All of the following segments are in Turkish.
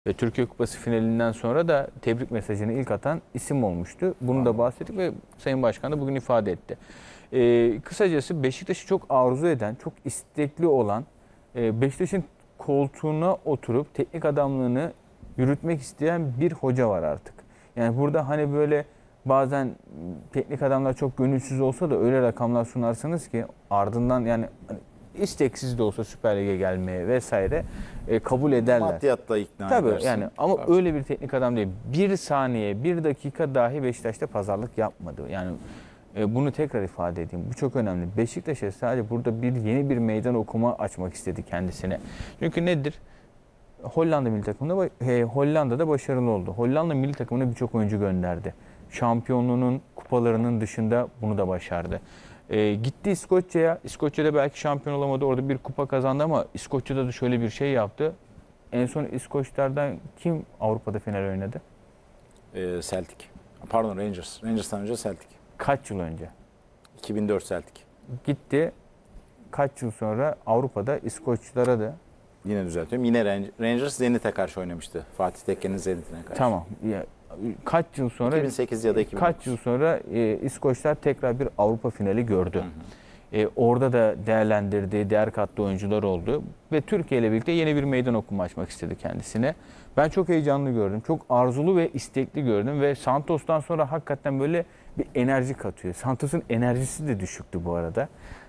Ve Türkiye Kupası finalinden sonra da tebrik mesajını ilk atan isim olmuştu. Bunu da bahsettik ve Sayın Başkan da bugün ifade etti. Kısacası Beşiktaş'ı çok arzu eden, çok istekli olan, Beşiktaş'ın koltuğuna oturup teknik adamlığını yürütmek isteyen bir hoca var artık. Yani burada hani böyle bazen teknik adamlar çok gönülsüz olsa da öyle rakamlar sunarsanız ki ardından yani isteksiz de olsa Süper Lig'e gelmeye vesaire kabul ederler. Maddiyatla ikna Tabii edersin. yani ama Tabii. öyle bir teknik adam değil. Bir saniye, bir dakika dahi Beşiktaş'ta pazarlık yapmadı. Yani bunu tekrar ifade edeyim. Bu çok önemli. Beşiktaş'a sadece burada yeni bir meydan okuma açmak istedi kendisine. Çünkü nedir? Hollanda milli takımında Hollanda'da başarılı oldu. Hollanda milli takımına birçok oyuncu gönderdi. Şampiyonluğunun, kupalarının dışında bunu da başardı. Gitti İskoçya'ya. İskoçya'da belki şampiyon olamadı. Orada bir kupa kazandı ama İskoçya'da da şöyle bir şey yaptı. En son İskoçlardan kim Avrupa'da final oynadı? Celtic. Pardon, Rangers. Rangers'tan önce Celtic. Kaç yıl önce? 2004 Celtic. Gitti. Kaç yıl sonra Avrupa'da İskoçlara da. Yine düzeltiyorum. Yine Rangers Zenit'e karşı oynamıştı. Fatih Tekke'nin Zenit'ine karşı. Tamam. Ya, kaç yıl sonra 2008 ya da 2009. Kaç yıl sonra İskoçlar tekrar bir Avrupa finali gördü. Orada da değerlendirdiği, değer kattığı oyuncular oldu. Ve Türkiye ile birlikte yeni bir meydan okuma açmak istedi kendisine. Ben çok heyecanlı gördüm. Çok arzulu ve istekli gördüm. Ve Santos'tan sonra hakikaten böyle bir enerji katıyor. Santos'un enerjisi de düşüktü bu arada.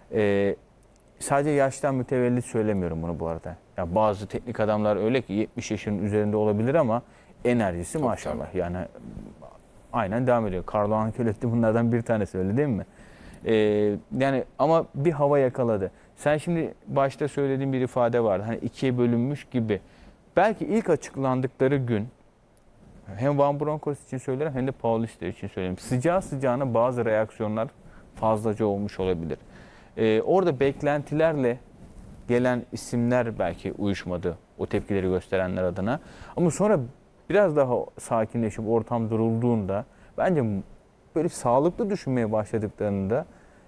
Sadece yaştan mütevellit söylemiyorum bunu bu arada. Ya bazı teknik adamlar öyle ki 70 yaşının üzerinde olabilir ama enerjisi Çok maşallah. tabii. Yani aynen devam ediyor. Carlo Ancelotti bunlardan bir tanesi, öyle değil mi? Yani ama bir hava yakaladı. Sen şimdi başta söylediğin bir ifade vardı. Hani ikiye bölünmüş gibi. Belki ilk açıklandıkları gün hem Van Bronckhorst için söylerim hem de Paulista için söyleyeyim. Sıcağı sıcağına bazı reaksiyonlar fazlaca olmuş olabilir. Orada beklentilerle gelen isimler belki uyuşmadı o tepkileri gösterenler adına. Ama sonra biraz daha sakinleşip ortam durulduğunda bence böyle sağlıklı düşünmeye başladıklarında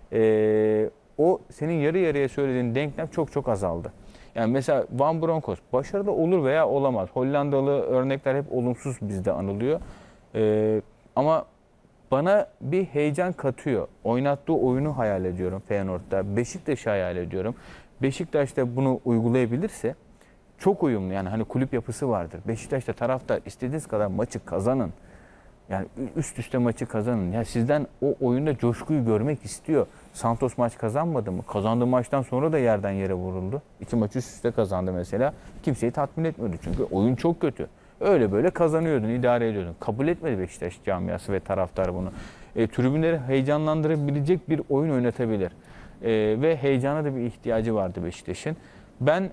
o senin yarı yarıya söylediğin denklem çok çok azaldı. Yani mesela Van Bronckhorst başarılı olur veya olamaz. Hollandalı örnekler hep olumsuz bizde anılıyor. Ama bana bir heyecan katıyor. Oynattığı oyunu hayal ediyorum Feyenoord'da. Beşiktaş'ı hayal ediyorum. Beşiktaş'ta bunu uygulayabilirse çok uyumlu. Yani hani kulüp yapısı vardır. Beşiktaş'ta taraftar istediğiniz kadar maçı kazanın. Yani üst üste maçı kazanın. Ya sizden o oyunda coşkuyu görmek istiyor. Santos maç kazanmadı mı? Kazandığı maçtan sonra da yerden yere vuruldu. 2 maç üst üste kazandı mesela. Kimseyi tatmin etmiyordu çünkü oyun çok kötü. Öyle böyle kazanıyordun, idare ediyordun. Kabul etmedi Beşiktaş camiası ve taraftarı bunu. Tribünleri heyecanlandırabilecek bir oyun oynatabilir. Ve heyecana da bir ihtiyacı vardı Beşiktaş'ın. Ben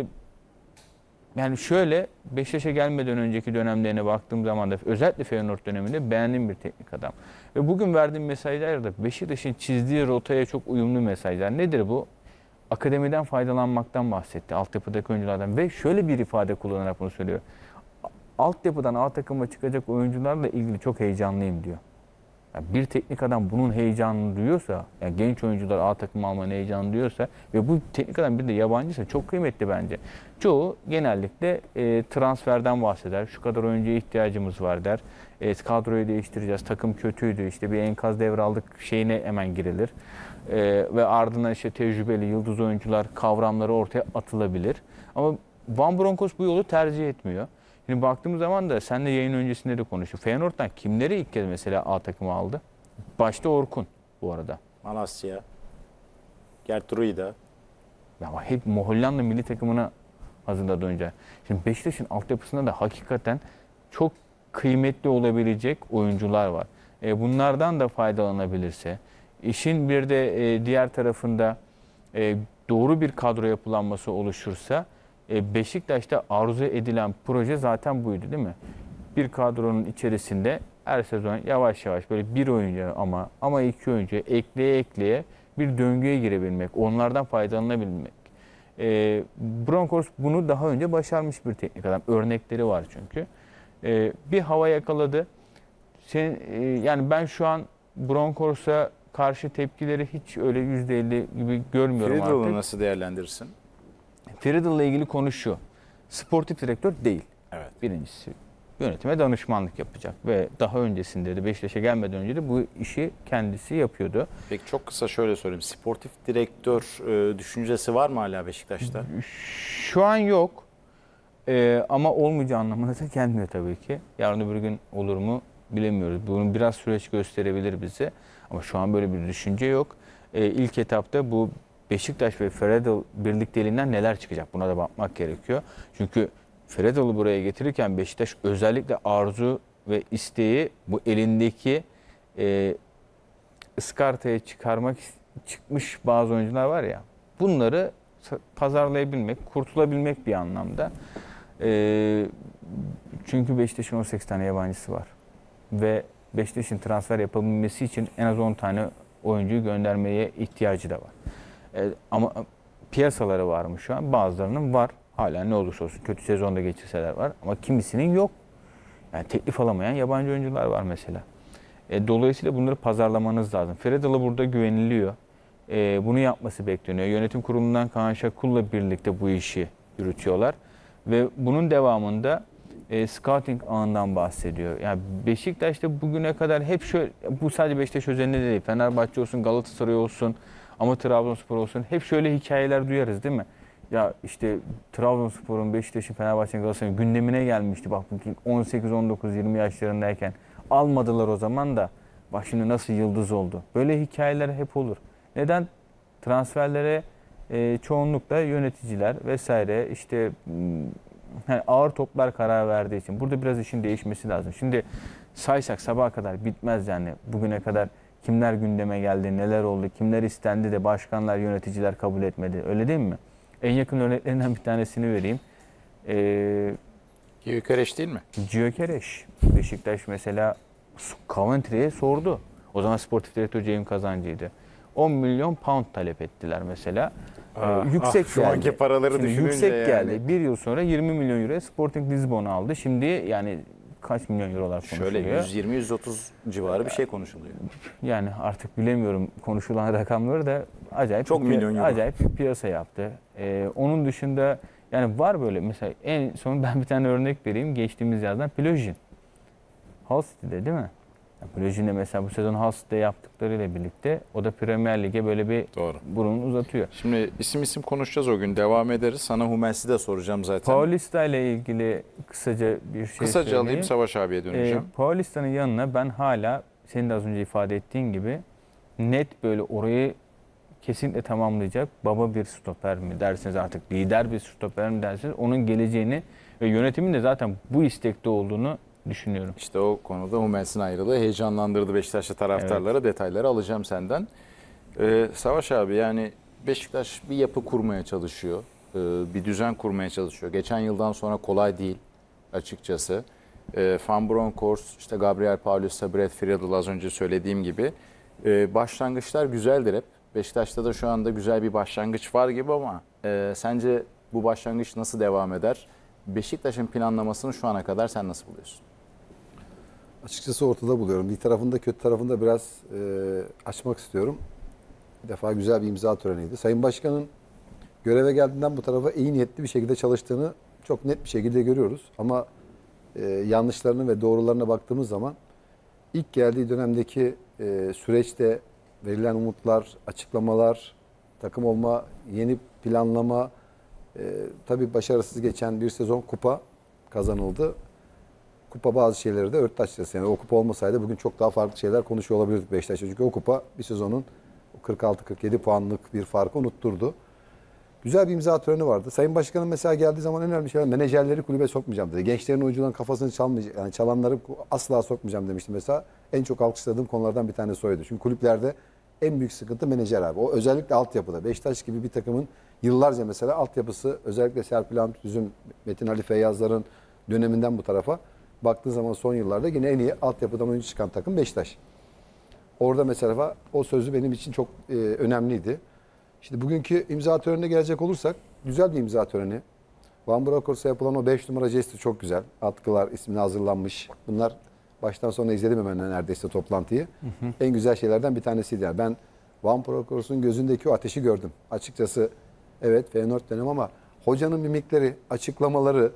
yani şöyle Beşiktaş'a gelmeden önceki dönemlerine baktığım zaman da özellikle Feyenoord döneminde beğendiğim bir teknik adam. Ve bugün verdiğim mesajlar da Beşiktaş'ın çizdiği rotaya çok uyumlu mesajlar. Nedir bu? Akademiden faydalanmaktan bahsetti, altyapıdaki oyunculardan. Ve şöyle bir ifade kullanarak bunu söylüyor. Altyapıdan A takıma çıkacak oyuncularla ilgili çok heyecanlıyım diyor. Yani bir teknik adam bunun heyecanını duyuyorsa, yani genç oyuncular A takım almanın heyecanını duyuyorsa ve bu teknik adam bir de yabancıysa çok kıymetli bence. Çoğu genellikle transferden bahseder. Şu kadar oyuncuya ihtiyacımız var der. Kadroyu değiştireceğiz, takım kötüydü, işte bir enkaz devraldık şeyine hemen girilir. Ve ardından işte tecrübeli yıldız oyuncular kavramları ortaya atılabilir. Ama Van Bronckhorst bu yolu tercih etmiyor. Şimdi baktığımız zaman da seninle yayın öncesinde de konuştuk. Feyenoord'dan kimleri ilk kez mesela A takımı aldı? Başta Orkun bu arada. Malasya, Gertruida. Ama hep Hollanda milli takımına hazırladı önce. Şimdi Beşiktaş'ın altyapısında da hakikaten çok kıymetli olabilecek oyuncular var. Bunlardan da faydalanabilirse, işin bir de diğer tarafında doğru bir kadro yapılanması oluşursa, Beşiktaş'ta arzu edilen proje zaten buydu değil mi? Bir kadronun içerisinde her sezon yavaş yavaş böyle bir oyuncu ama iki oyuncu ekleye bir döngüye girebilmek, onlardan faydalanabilmek. Bronckhorst bunu daha önce başarmış bir teknik adam. Örnekleri var çünkü. Bir hava yakaladı. Yani ben şu an Bronckhorst'a karşı tepkileri hiç öyle %50 gibi görmüyorum artık. Friedel'ı nasıl değerlendirirsin? Friedel'la ilgili konu şu. Sportif direktör değil. Evet. Birincisi yönetime danışmanlık yapacak ve daha öncesinde de Beşiktaş'a gelmeden önce de bu işi kendisi yapıyordu. Peki çok kısa şöyle sorayım. Sportif direktör düşüncesi var mı hala Beşiktaş'ta? Şu an yok. Ama olmayacağı anlamına da gelmiyor tabii ki. Yarın öbür gün olur mu bilemiyoruz. Bunu biraz süreç gösterebilir bize. Ama şu an böyle bir düşünce yok. İlk etapta bu Beşiktaş ve Feridal birlikteliğinden neler çıkacak? Buna da bakmak gerekiyor. Çünkü Feridal'ı buraya getirirken Beşiktaş özellikle arzu ve isteği bu elindeki ıskartaya çıkmış bazı oyuncular var ya. Bunları pazarlayabilmek, kurtulabilmek bir anlamda. Çünkü Beşiktaş'ın 18 tane yabancısı var. Ve Beşiktaş'ın transfer yapabilmesi için en az 10 tane oyuncuyu göndermeye ihtiyacı da var. Ama piyasaları var mı şu an? Bazılarının var. Hala ne olursa olsun kötü sezonda geçirseler var. Ama kimisinin yok. Yani teklif alamayan yabancı oyuncular var mesela. Dolayısıyla bunları pazarlamanız lazım. Feridal'a burada güveniliyor. Bunu yapması bekleniyor. Yönetim kurulundan Kaan Şakul'la birlikte bu işi yürütüyorlar. Ve bunun devamında scouting ağından bahsediyor. Yani Beşiktaş'ta bugüne kadar hep şöyle, bu sadece Beşiktaş özelinde değil, Fenerbahçe olsun, Galatasaray olsun, ama Trabzonspor olsun, hep şöyle hikayeler duyarız değil mi? Ya işte Trabzonspor'un, Beşiktaş'ın, Fenerbahçe'nin, Galatasaray'ın gündemine gelmişti. Bak 18, 19, 20 yaşlarındayken almadılar o zaman da. Bak şimdi nasıl yıldız oldu. Böyle hikayeler hep olur. Neden? Transferlere çoğunlukla yöneticiler vesaire işte yani ağır toplar karar verdiği için. Burada biraz işin değişmesi lazım. Şimdi saysak sabaha kadar bitmez yani. Bugüne kadar kimler gündeme geldi, neler oldu, kimler istendi de başkanlar, yöneticiler kabul etmedi. Öyle değil mi? En yakın örneklerinden bir tanesini vereyim. Gyökeres değil mi? Gyökeres. Beşiktaş mesela Coventry'ye sordu. O zaman sportif direktör Cem Kazancı'ydı. 10 milyon pound talep ettiler mesela. Yüksek şu geldi. anki paraları Şimdi düşününce yüksek yani. geldi. Bir yıl sonra 20 milyon euroya Sporting Lisbon aldı. Şimdi yani kaç milyon eurolar konuşuluyor? Şöyle 120-130 civarı bir şey konuşuluyor. Yani artık bilemiyorum konuşulan rakamları da acayip Çok milyon euro. acayip bir piyasa yaptı. Onun dışında yani var böyle mesela en son ben bir tane örnek vereyim. Geçtiğimiz yazdan Plojin. Hull City'de değil mi? Plojin'de mesela bu sezon Hull City'de yaptıklarıyla birlikte o da Premier Lig'e böyle bir Doğru. burnunu uzatıyor. Şimdi isim konuşacağız o gün. Devam ederiz. Sana Hummels'i de soracağım zaten. Paulista ile ilgili kısaca bir şey Kısaca söyleyeyim. alayım, Savaş abiye döneceğim. Paulista'nın yanına ben hala senin de az önce ifade ettiğin gibi net böyle orayı kesinlikle tamamlayacak baba bir stoper mi dersiniz artık, lider bir stoper mi dersiniz, onun geleceğini ve yönetimin de zaten bu istekte olduğunu düşünüyorum. İşte o konuda Hummels'in ayrılığı heyecanlandırdı Beşiktaşlı taraftarları. Evet. Detayları alacağım senden. Savaş abi yani Beşiktaş bir yapı kurmaya çalışıyor. Bir düzen kurmaya çalışıyor. Geçen yıldan sonra kolay değil açıkçası. Van Bronckhorst, işte Gabriel Paulista, Brad Friedel az önce söylediğim gibi. Başlangıçlar güzeldir hep. Beşiktaş'ta da şu anda güzel bir başlangıç var gibi ama sence bu başlangıç nasıl devam eder? Beşiktaş'ın planlamasını şu ana kadar sen nasıl buluyorsun? Açıkçası ortada buluyorum. İyi tarafında kötü tarafında biraz açmak istiyorum. Bir defa güzel bir imza töreniydi. Sayın Başkan'ın göreve geldiğinden bu tarafa iyi niyetli bir şekilde çalıştığını çok net bir şekilde görüyoruz. Ama yanlışlarını ve doğrularına baktığımız zaman ilk geldiği dönemdeki süreçte verilen umutlar, açıklamalar, takım olma, yeni planlama, tabii başarısız geçen bir sezon kupa kazanıldı. Kupa bazı şeyleri de örttü açıkçası. Yani o kupa olmasaydı bugün çok daha farklı şeyler konuşuyor olabilirdik Beşiktaş'ta. Çünkü o kupa bir sezonun 46-47 puanlık bir farkı unutturdu. Güzel bir imza töreni vardı. Sayın Başkanım mesela geldiği zaman en önemli şeyler menajerleri kulübe sokmayacağım dedi. Gençlerin oyuncuların kafasını çalmayacağım, yani çalanları asla sokmayacağım demişti mesela. En çok alkışladığım konulardan bir tanesi oydu. Çünkü kulüplerde en büyük sıkıntı menajer abi. O özellikle altyapıda. Beşiktaş gibi bir takımın yıllarca mesela altyapısı özellikle Serpil Hamit Üzüm, Metin Ali Feyyazlar'ın döneminden bu tarafa baktığı zaman son yıllarda yine en iyi altyapıdan oyuncu çıkan takım Beşiktaş. Orada mesela o sözü benim için çok önemliydi. Şimdi bugünkü imza törenine gelecek olursak güzel bir imza töreni. Van Bronckhorst'a yapılan o 5 numara jesti çok güzel. Atkılar ismine hazırlanmış. Bunlar baştan sona izledim hemen neredeyse toplantıyı. En güzel şeylerden bir tanesiydi. Yani ben Van Bronckhorst'un gözündeki o ateşi gördüm. Açıkçası evet Feyenoord dönem ama hocanın mimikleri, açıklamaları,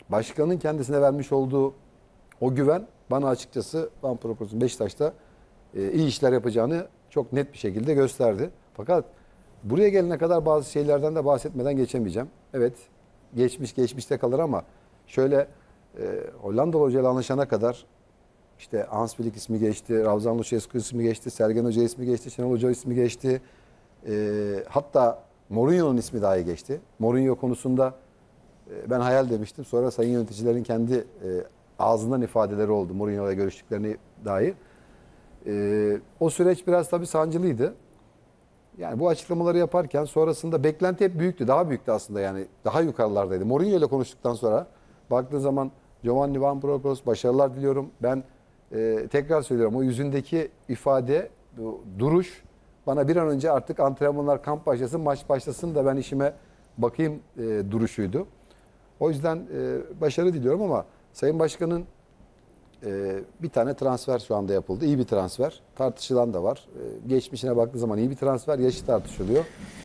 başkanın kendisine vermiş olduğu o güven bana açıkçası Van Propos'un Beşiktaş'ta iyi işler yapacağını çok net bir şekilde gösterdi. Fakat buraya gelene kadar bazı şeylerden de bahsetmeden geçemeyeceğim. Evet, geçmişte kalır ama şöyle Hollandalı hocayla anlaşana kadar işte Hans Flick ismi geçti, Ravzan Lucescu ismi geçti, Sergen Hoca ismi geçti, Şenol Hoca ismi geçti. Hatta Mourinho'nun ismi dahi geçti. Mourinho konusunda ben hayal demiştim. Sonra sayın yöneticilerin kendi ağzından ifadeleri oldu. Mourinho'yla görüştüklerini dair. O süreç biraz tabii sancılıydı. Yani bu açıklamaları yaparken sonrasında beklenti hep büyüktü. Daha büyüktü aslında yani. Daha yukarılardaydı. Mourinho ile konuştuktan sonra baktığın zaman Giovanni Van Bronckhorst başarılar diliyorum. Ben tekrar söylüyorum o yüzündeki ifade, duruş bana bir an önce artık antrenmanlar, kamp başlasın, maç başlasın da ben işime bakayım duruşuydu. O yüzden başarı diliyorum ama Sayın Başkan'ın bir tane transfer şu anda yapıldı. İyi bir transfer. Tartışılan da var. Geçmişine baktığı zaman iyi bir transfer. Yaşı tartışılıyor.